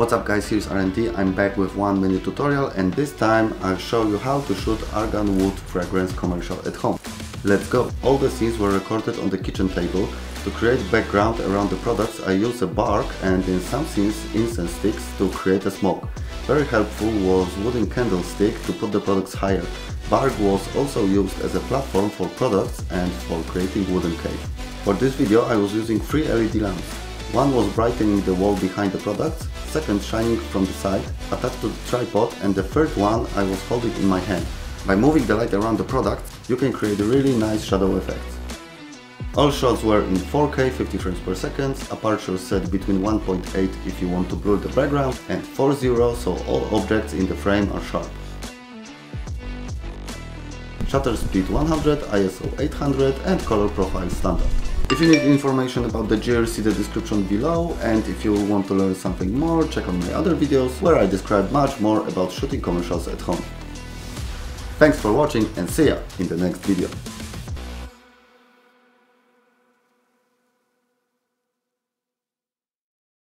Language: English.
What's up guys, here's RNT. I'm back with one minute tutorial, and this time I'll show you how to shoot argan wood fragrance commercial at home. Let's go! All the scenes were recorded on the kitchen table. To create background around the products I use a bark and in some scenes incense sticks to create a smoke. Very helpful was wooden candlestick to put the products higher. Bark was also used as a platform for products and for creating wooden cave. For this video I was using 3 LED lamps. One was brightening the wall behind the products, second shining from the side, attached to the tripod, and the third one I was holding in my hand. By moving the light around the products, you can create really nice shadow effects. All shots were in 4K 50 frames per second, aperture set between 1.8 if you want to blur the background, and 4.0 so all objects in the frame are sharp. Shutter speed 100, ISO 800 and color profile standard. If you need information about the gear, see the description below, and if you want to learn something more, check out my other videos where I describe much more about shooting commercials at home. Thanks for watching and see ya in the next video.